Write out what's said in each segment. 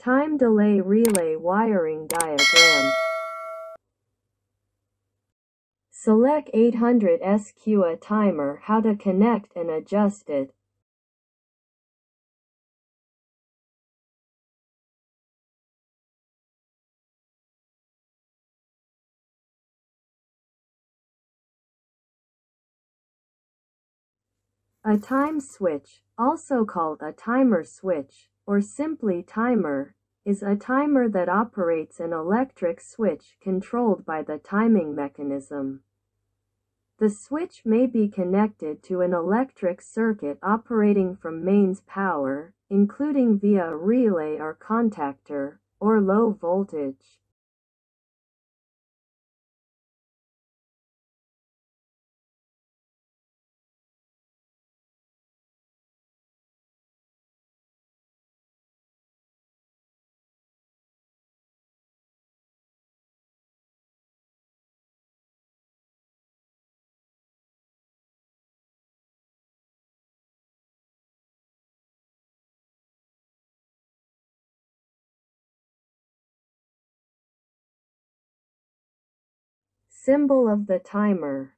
Time delay relay wiring diagram. SELEC 800 SQ timer. How to connect and adjust it. A time switch, also called a timer switch, or simply timer, is a timer that operates an electric switch controlled by the timing mechanism. The switch may be connected to an electric circuit operating from mains power, including via a relay or contactor, or low voltage. Symbol of the timer.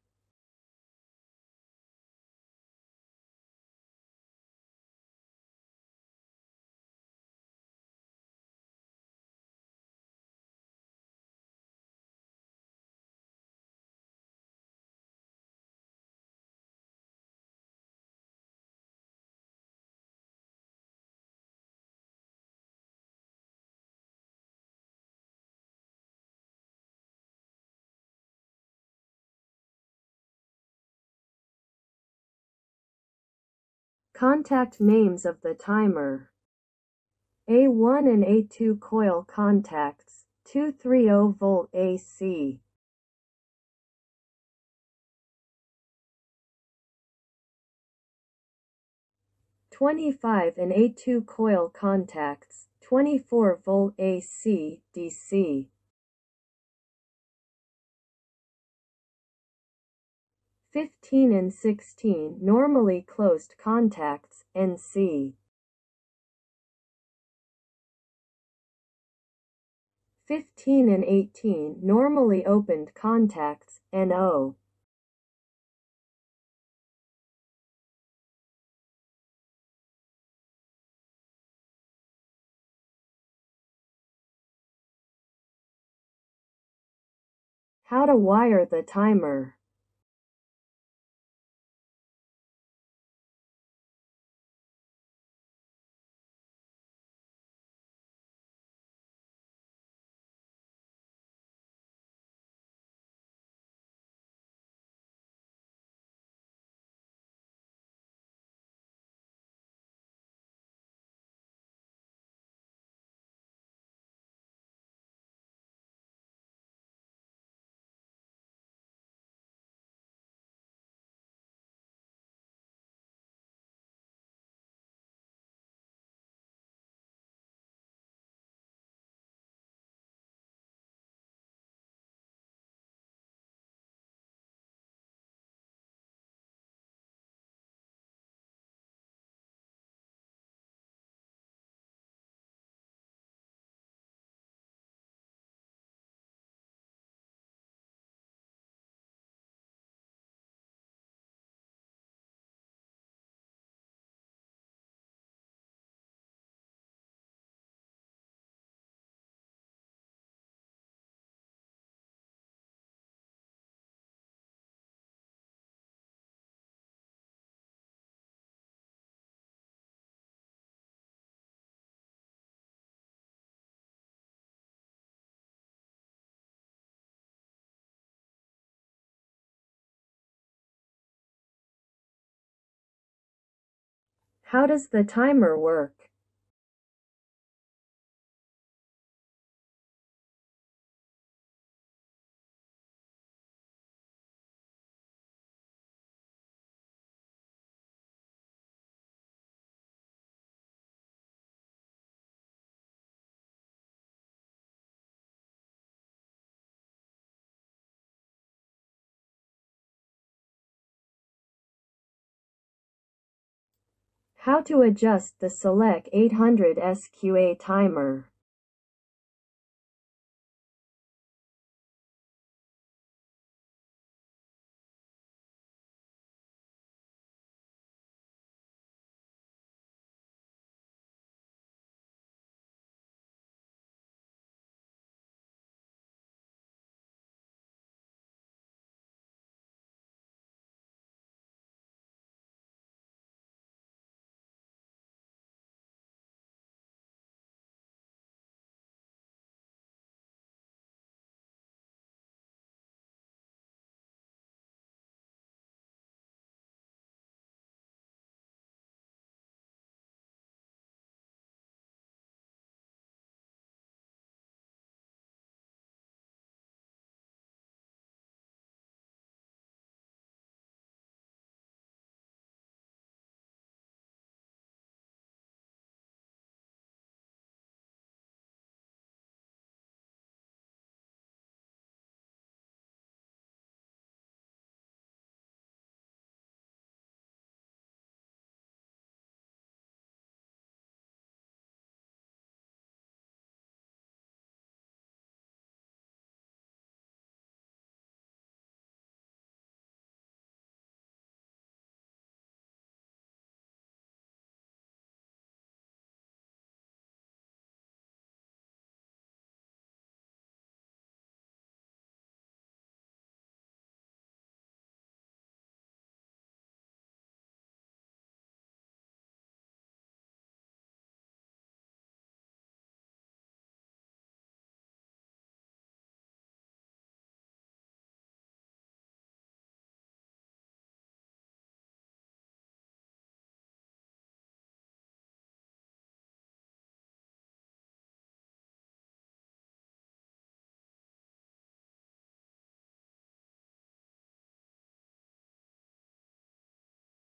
Contact names of the timer. A1 and A2 coil contacts, 230-volt AC. A5 and A2 coil contacts, 24-volt AC, DC. 15 and 16 normally closed contacts, NC. 15 and 18 normally opened contacts, NO. How to wire the timer. How does the timer work? How to adjust the SELEC 800 SQA timer.